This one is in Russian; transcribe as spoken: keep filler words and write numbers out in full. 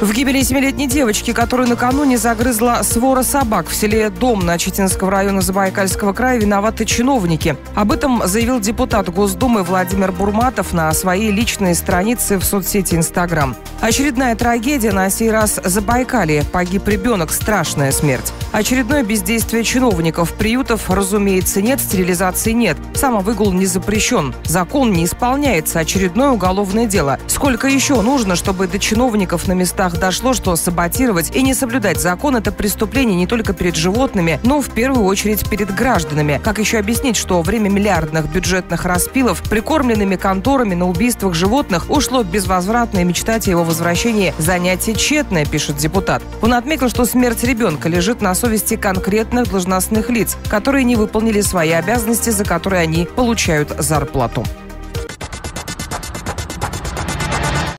В гибели семилетней девочки, которую накануне загрызла свора собак в селе Домна Читинского района Забайкальского края, виноваты чиновники. Об этом заявил депутат Госдумы Владимир Бурматов на своей личной странице в соцсети Инстаграм. Очередная трагедия, на сей раз Забайкалье. Погиб ребенок, страшная смерть. Очередное бездействие чиновников. Приютов, разумеется, нет, стерилизации нет. Самовыгул не запрещен. Закон не исполняется. Очередное уголовное дело. Сколько еще нужно, чтобы до чиновников на местах дошло, что саботировать и не соблюдать закон – это преступление не только перед животными, но в первую очередь перед гражданами. Как еще объяснить, что время миллиардных бюджетных распилов прикормленными конторами на убийствах животных ушло безвозвратно, и мечтать о его возвращении – занятие тщетное, пишет депутат. Он отметил, что смерть ребенка лежит на совести конкретных должностных лиц, которые не выполнили свои обязанности, за которые они получают зарплату.